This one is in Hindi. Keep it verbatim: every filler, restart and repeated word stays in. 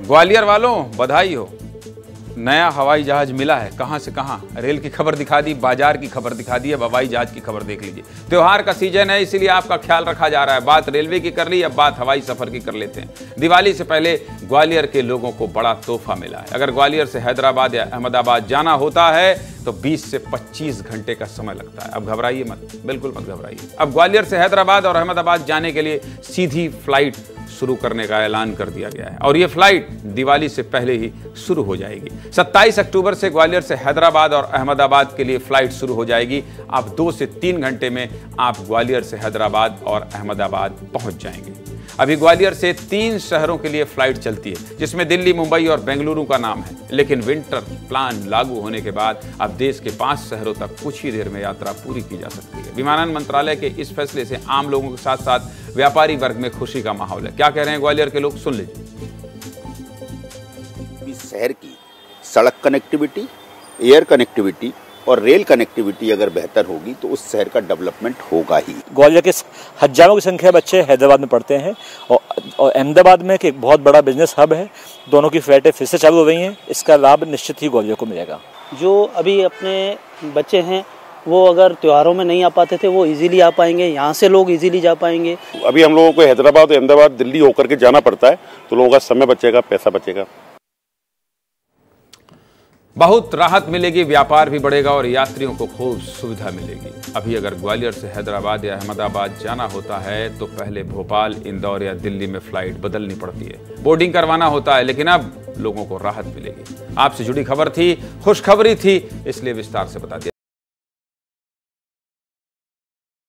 ग्वालियर वालों बधाई हो, नया हवाई जहाज मिला है। कहां से कहां, रेल की खबर दिखा दी, बाजार की खबर दिखा दी, अब हवाई जहाज की खबर देख लीजिए। त्योहार का सीजन है, इसीलिए आपका ख्याल रखा जा रहा है। बात रेलवे की कर ली, अब बात हवाई सफर की कर लेते हैं। दिवाली से पहले ग्वालियर के लोगों को बड़ा तोहफा मिला है। अगर ग्वालियर से हैदराबाद या अहमदाबाद जाना होता है तो बीस से पच्चीस घंटे का समय लगता है। अब घबराइए मत, बिल्कुल मत घबराइए। अब ग्वालियर से हैदराबाद और अहमदाबाद जाने के लिए सीधी फ्लाइट शुरू करने का ऐलान कर दिया गया है और ये फ्लाइट दिवाली से पहले ही शुरू हो जाएगी। सत्ताईस अक्टूबर से ग्वालियर से हैदराबाद और अहमदाबाद के लिए फ्लाइट शुरू हो जाएगी। आप दो से तीन घंटे में आप ग्वालियर से हैदराबाद और अहमदाबाद पहुंच जाएंगे। अभी ग्वालियर से तीन शहरों के लिए फ्लाइट चलती है, जिसमें दिल्ली, मुंबई और बेंगलुरु का नाम है। लेकिन विंटर प्लान लागू होने के बाद अब देश के पांच शहरों तक कुछ ही देर में यात्रा पूरी की जा सकती है। विमानन मंत्रालय के इस फैसले से आम लोगों के साथ साथ व्यापारी वर्ग में खुशी का माहौल है। क्या कह रहे हैं ग्वालियर के लोग, सुन लीजिए। शहर की सड़क कनेक्टिविटी, एयर कनेक्टिविटी और रेल कनेक्टिविटी अगर बेहतर होगी तो उस शहर का डेवलपमेंट होगा ही। ग्वालियर के हजारों की संख्या बच्चे हैदराबाद में पढ़ते हैं और, और अहमदाबाद में एक बहुत बड़ा बिजनेस हब है। दोनों की फ्लाइटें फिर से चालू हो गई हैं। इसका लाभ निश्चित ही ग्वालियर को मिलेगा। जो अभी अपने बच्चे हैं वो अगर त्योहारों में नहीं आ पाते थे, वो इजीली आ पाएंगे। यहाँ से लोग इजीली जा पाएंगे। अभी हम लोगों को हैदराबाद, अहमदाबाद, दिल्ली होकर के जाना पड़ता है, तो लोगों का समय बचेगा, पैसा बचेगा। बहुत राहत मिलेगी, व्यापार भी बढ़ेगा और यात्रियों को खूब सुविधा मिलेगी। अभी अगर ग्वालियर से हैदराबाद या अहमदाबाद जाना होता है तो पहले भोपाल, इंदौर या दिल्ली में फ्लाइट बदलनी पड़ती है, बोर्डिंग करवाना होता है। लेकिन अब लोगों को राहत मिलेगी। आपसे जुड़ी खबर थी, खुशखबरी थी, इसलिए विस्तार से बता दिया।